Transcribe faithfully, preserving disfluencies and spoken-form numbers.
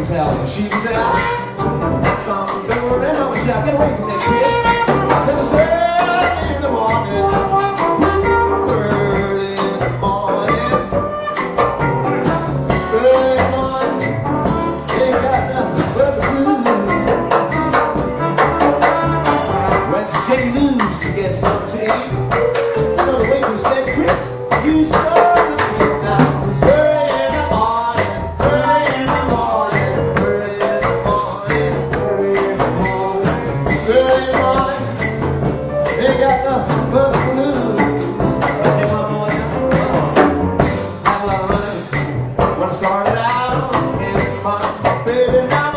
tell. She was out. I'm doing it. I'm shout. Get away from me, Chris. It's early in the morning. Early in the morning. Early in the morning. Ain't got nothing but the blues. Went to Jenny Lou's to get some tea. Another waitress said, Chris, you started me now. It's early in the morning. Early in the morning. Early in the morning. Early in the morning. Early in the morning. Ain't got nothing but the blues. I say one more now. Come on. When I started out, came from my baby now.